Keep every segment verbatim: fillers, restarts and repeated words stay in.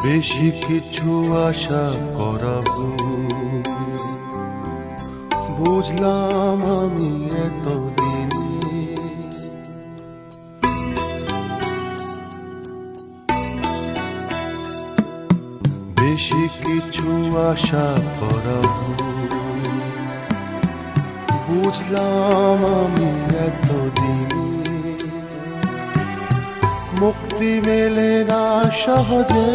বেশি কিছু আশা করা ভুল, বুঝলাম আমি এতদিন। বেশি কিছু আশা করা ভুল, বুঝলাম আমি এতদিন। মুক্তি মেলে না সহজে,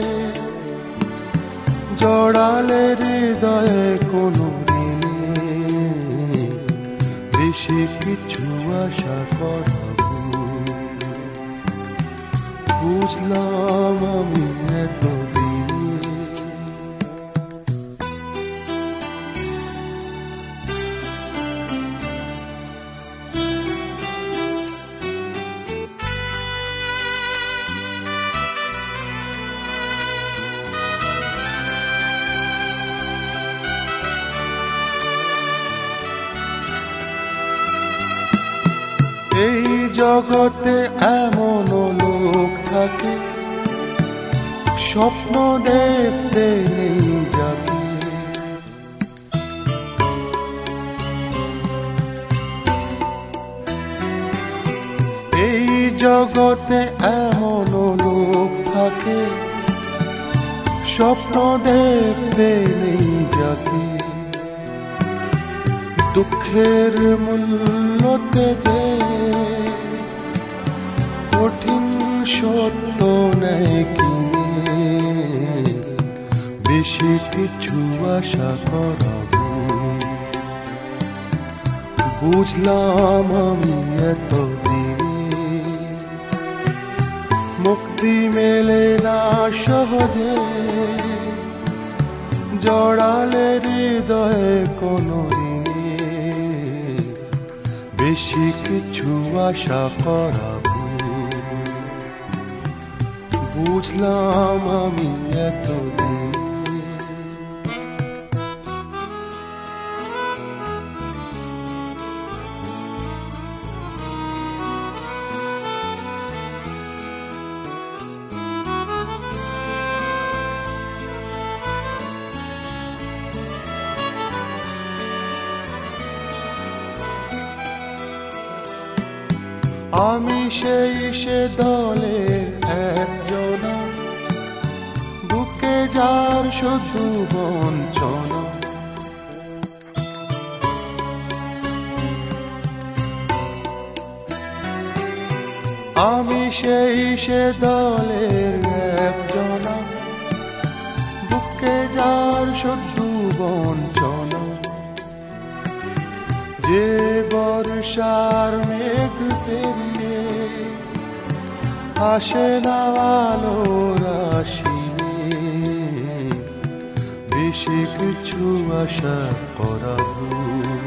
জড়ালে হৃদয়ে কোনো দিনে। বেশি কিছু আশা করা ভুল, বুঝলাম আমি এতদিন। এই জগতে এমন লোক থাকে, স্বপ্ন দেখতে নেই যাবে। এই জগতে এমন লোক থাকে, স্বপ্ন দেখতে নেই যাবে। দুঃখের মূল্যতে যে কঠিন সত্য নেই কিনে। বেশি কিছু আশা করা ভুল, বুঝলাম আমি এতদিন। মুক্তি মেলে না সহজে, জড়ালে হৃদয়ে কোনো দিনে। বেশি কিছু আশা করা ভুল, বুঝলাম আমি এতদিন। আমি সেই সে দলের একজন, বুকে যার শুধু বঞ্চনা। আমি সেই সে দলের একজন, বুকে যার শুধু বঞ্চনা। যে বর্ষার মেঘ পেরিয়ে আসে না আলোর আশিনে। বেশি কিছু আশা করা ভুল,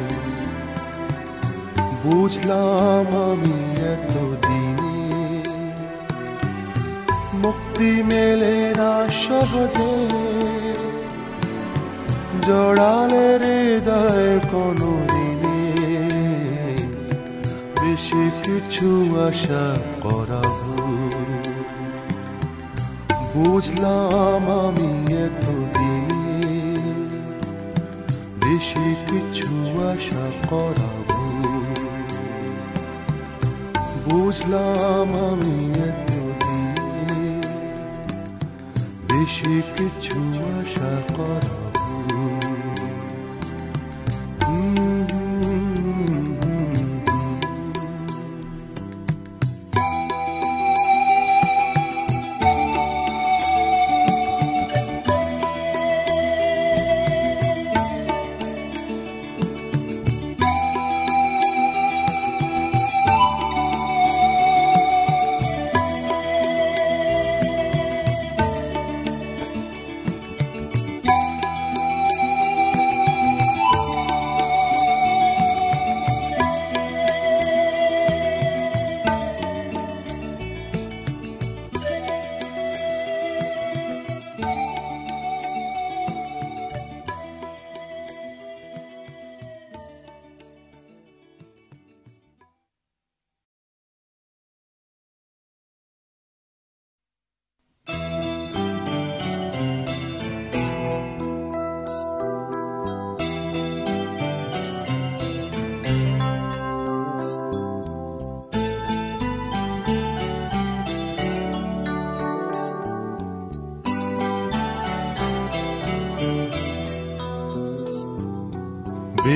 বুঝলাম আমি এতদিনে। মুক্তি মেলে না সহজে, জড়ালে হৃদয় কোনো দিনে। বেশি কিছু আশা করা ভুল, বুঝলাম আমি এতদিনে। বেশি কিছু আশা করা ভুল, বুঝলাম আমি এতদিনে। বেশি কিছু আশা করা ভুল।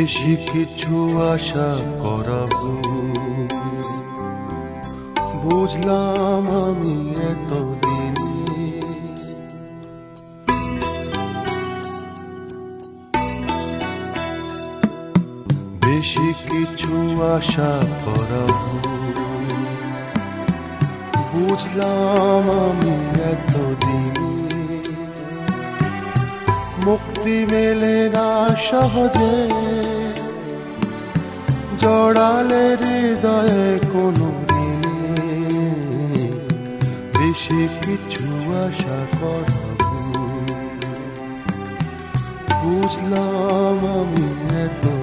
বেশি কিছু আশা করাবো বুঝলাম আমি এতদিন বেশি কিছু আশা করাবো বুঝলাম আমি এতদিন মুক্তি মেলে না সহজে জড়ালে হৃদয়ে কোনো বেশি কিছু আশা করাবো বুঝলাম আমি এত